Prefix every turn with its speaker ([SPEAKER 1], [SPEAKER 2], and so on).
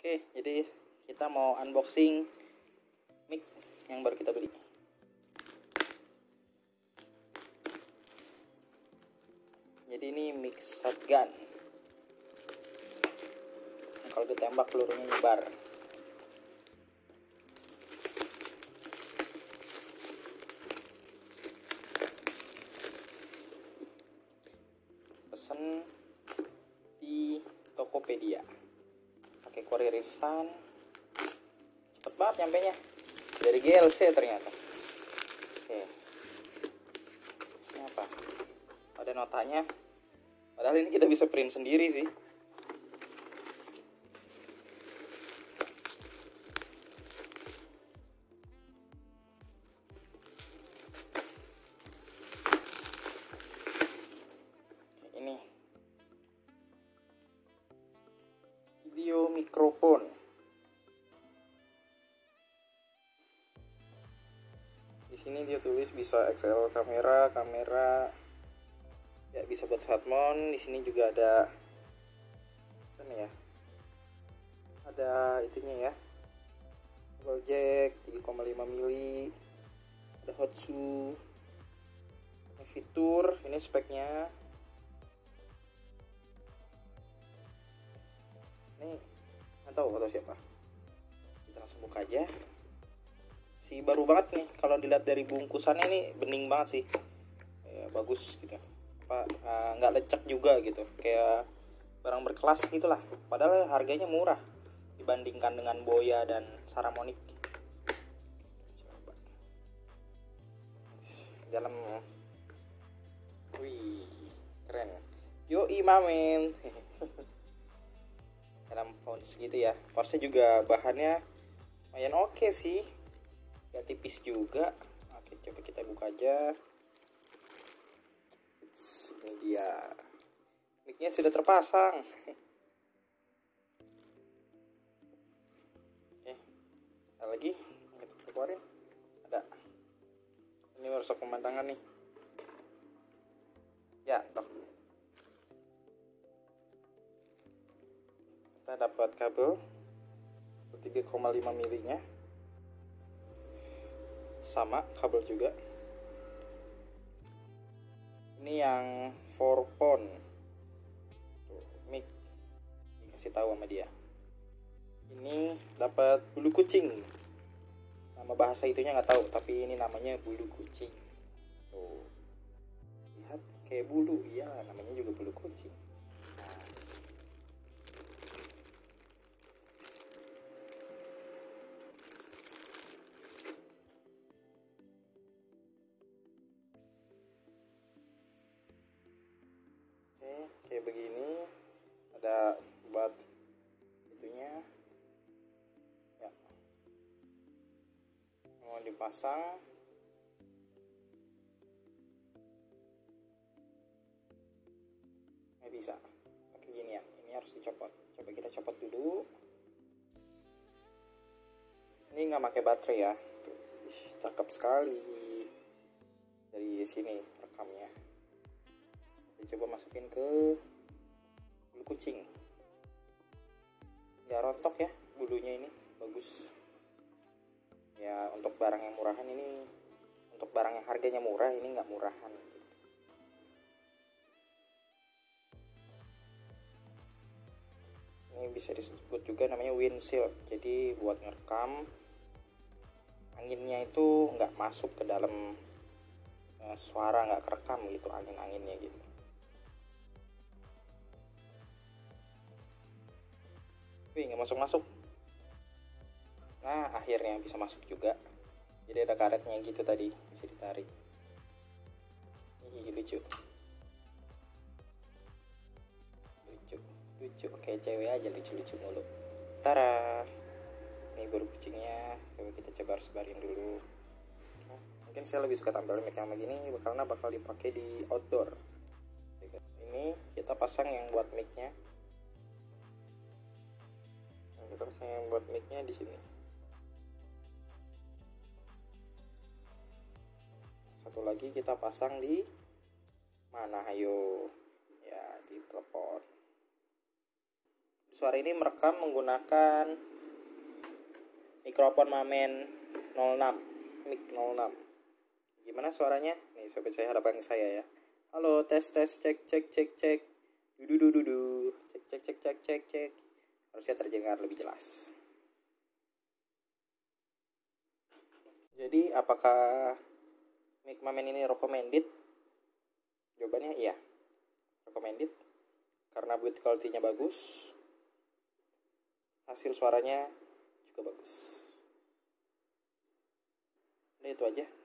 [SPEAKER 1] Oke, jadi kita mau unboxing mic yang baru kita beli. Jadi ini mic shotgun. Kalau ditembak pelurunya nyebar. Pesen di Tokopedia. Pakai courier instan. Cepet banget nyampenya. Dari GLC ternyata. Oke. Ini apa? Ada notanya. Padahal ini kita bisa print sendiri sih. Ini video mikrofon. Di sini dia tulis bisa XL kamera ya, bisa buat smartphone. Di sini juga ada ya, ada itunya ya, double jack 3,5 mili, ada hot shoe, ini fitur, ini speknya. Ini nggak tahu atau siapa, kita langsung buka aja. Si baru banget nih, kalau dilihat dari bungkusannya ini bening banget sih ya, bagus gitu, nggak lecek juga gitu, kayak barang berkelas gitulah. Padahal harganya murah dibandingkan dengan Boya dan Saramonic. Coba dalam, wih keren, yoi mamen. Dalam pouch gitu ya, pouchnya juga bahannya lumayan oke sih, gak tipis juga. Oke, coba kita buka aja. Ini dia, mic-nya sudah terpasang. Oke, ada lagi kita keluarin. Ada, ini merusak pemandangan nih ya, toh. Kita dapat kabel 3,5 milinya, sama kabel juga. Ini yang 4 pon mic, dikasih tahu sama dia. Ini dapat bulu kucing, nama bahasa itunya nggak tahu, tapi ini namanya bulu kucing. Tuh, lihat kayak bulu, iya namanya juga bulu kucing. Kayak begini, ada buat itunya ya, mau dipasang. Nggak bisa pakai gini ya, ini harus dicopot. Coba kita copot dulu. Ini nggak pakai baterai ya. Cakep sekali dari sini rekamnya. Coba masukin ke bulu kucing, nggak rontok ya bulunya, ini bagus ya. Untuk barang yang murahan ini, untuk barang yang harganya murah ini nggak murahan gitu. Ini bisa disebut juga namanya windshield, jadi buat ngerekam anginnya itu nggak masuk ke dalam suara, nggak kerekam gitu angin-anginnya gitu. Wih, nggak masuk. Nah, akhirnya bisa masuk juga. Jadi ada karetnya gitu tadi, bisa ditarik. Ih, lucu. Kayak cewek aja, lucu mulu. Tara, ini baru kucingnya. Coba kita sebarin dulu. Nah, mungkin saya lebih suka tampil mic yang begini karena bakal dipakai di outdoor. Ini kita pasang yang buat micnya. Kita pasang yang buat mic-nya di sini. Satu lagi kita pasang di mana? Ayo, ya di telepon. suara ini merekam menggunakan mikrofon Mamen 06, mic 06. Gimana suaranya? Nih sobat saya, harapan saya ya. Halo, tes cek. Dudu. Cek. Harusnya terdengar lebih jelas. Jadi apakah mic Mamen ini recommended? Jawabannya iya, recommended. Karena build quality-nya bagus, hasil suaranya juga bagus. Nah, itu aja.